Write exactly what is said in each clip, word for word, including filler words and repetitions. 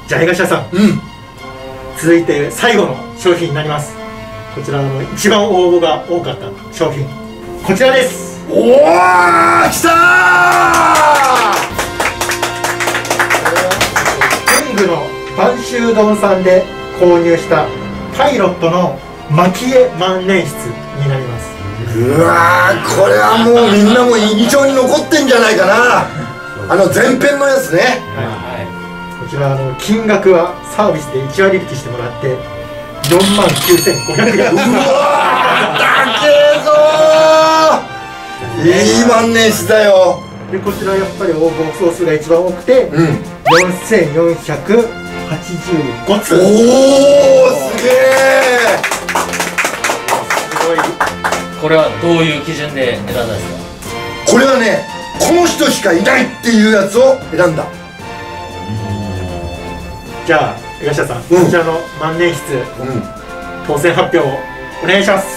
じゃあ江頭さん、うん、続いて最後の商品になります。こちらの一番応募が多かった商品、こちらです。 おお、きたー。 文具の播州丼さんで購入したパイロットの蒔絵万年筆になります。 うわー、これはもうみんなも印象に残ってんじゃないかな。あの前編のやつね。はい、 こちらあの金額はサービスでいちわり引きしてもらってよんまんきゅうせんごひゃくえん。うわー、だけーぞー、いい万年筆だよ。 でこちらやっぱり応募総数が一番多くて、うん、よんせんよんひゃくはちじゅうごつ。おお、 すげえ。 すごい。 これはどういう基準で選んだんですか？ これはね、この人しかいないっていうやつを選んだ。 じゃあ江頭さん、うん、こちらの万年筆、うん、当選発表をお願いします。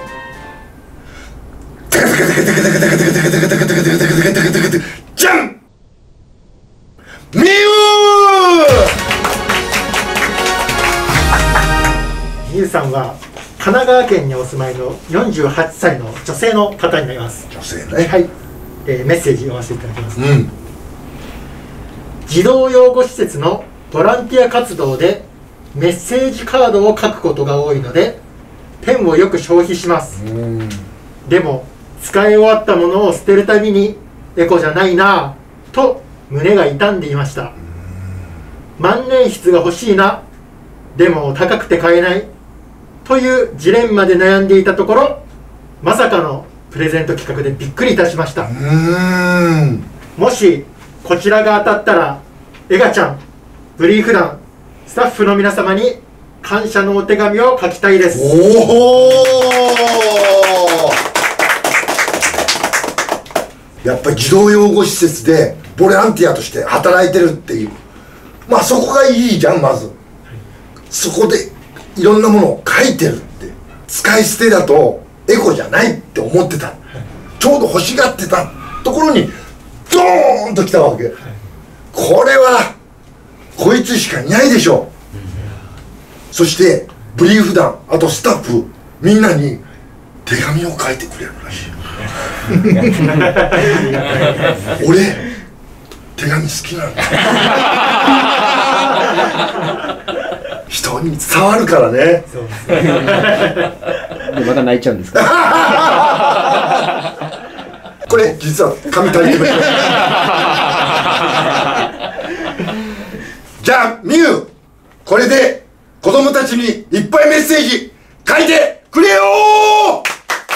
じゃん、みゆー。 みゆさんは神奈川県にお住まいのよんじゅうはっさいの女性の方になります。 女性ね。 はい、えー、メッセージ読ませていただきます。うん、児童養護施設のボランティア活動でメッセージカードを書くことが多いのでペンをよく消費します。うん、でも使い終わったものを捨てるたびにエコじゃないなぁと胸が痛んでいました。万年筆が欲しいな、でも高くて買えないというジレンマで悩んでいたところ、まさかのプレゼント企画でびっくりいたしました。うーん、もしこちらが当たったらエガちゃん、ブリーフ団スタッフの皆様に感謝のお手紙を書きたいです。 おお、やっぱり児童養護施設でボランティアとして働いてるっていう、まあそこがいいじゃん。まずそこでいろんなものを書いてるって、使い捨てだとエコじゃないって思ってた、ちょうど欲しがってたところにドーンときたわけ。これはこいつしかいないでしょう。そしてブリーフ団、あとスタッフみんなに手紙を書いてくれるらしい。俺手紙好きなんだ。人に伝わるからね。そうですね。 でまた泣いちゃうんですか？ これ実は紙足りてます。じゃあみゆ、これで子供たちにいっぱいメッセージ書いてくれよー。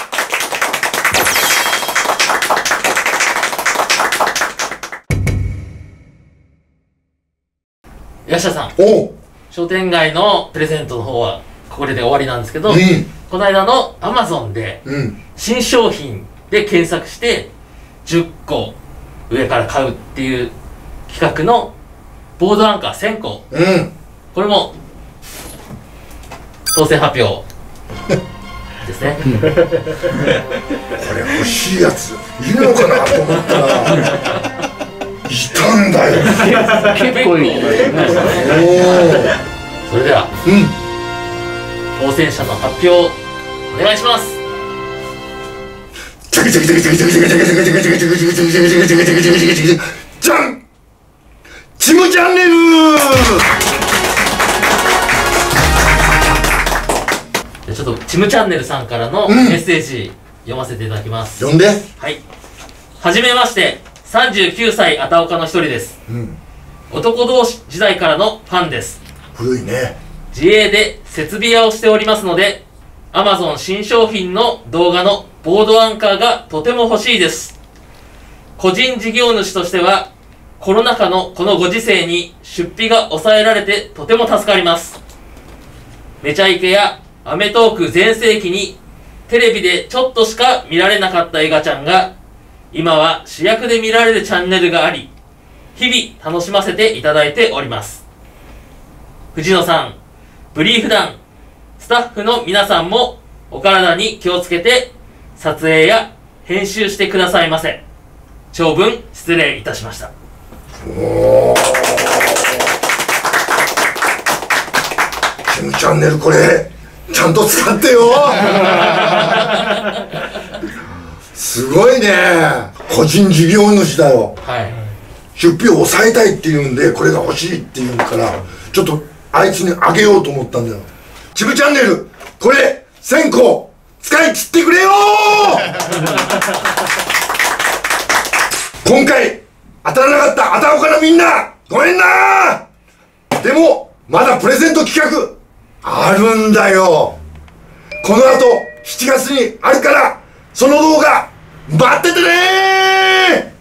八下さん、お商店街のプレゼントの方はこれで終わりなんですけど、うん、この間のアマゾンで新商品で検索してじゅっこ上から買うっていう企画のボードアンカーせんこ、うん、これも当選発表ですね。 これ欲しいやついるのかなと思ったらいたんだよ。 結構いい。 それでは、うん、当選者の発表お願いします。 じゃん、チムチャンネル。 ちょっとチムチャンネルさんからのメッセージ読ませていただきます。 読んで。 はい。はじめまして、さんじゅうきゅうさいあたおかの一人です。うん、男同士時代からのファンです。 古いね。 自営で設備屋をしておりますので、Amazon 新商品の動画のボードアンカーがとても欲しいです。個人事業主としては、コロナ禍のこのご時世に出費が抑えられてとても助かります。めちゃイケやアメトーク全盛期にテレビでちょっとしか見られなかったエガちゃんが、今は主役で見られるチャンネルがあり、日々楽しませていただいております。藤野さん、ブリーフ団、スタッフの皆さんもお体に気をつけて撮影や編集してくださいませ。長文失礼いたしました。 おー、 チャンネルこれちゃんと使ってよすごいね。個人事業主だよ。 はい。 出費を抑えたいっていうんでこれが欲しいっていうんからちょっとあいつにあげようと思ったんだよ。チブチャンネルこれせんこ使い切ってくれよ今回当たらなかったあたおかのみんなごめんな。でもまだプレゼント企画あるんだよ。この後しちがつにあるからその動画待っててねー。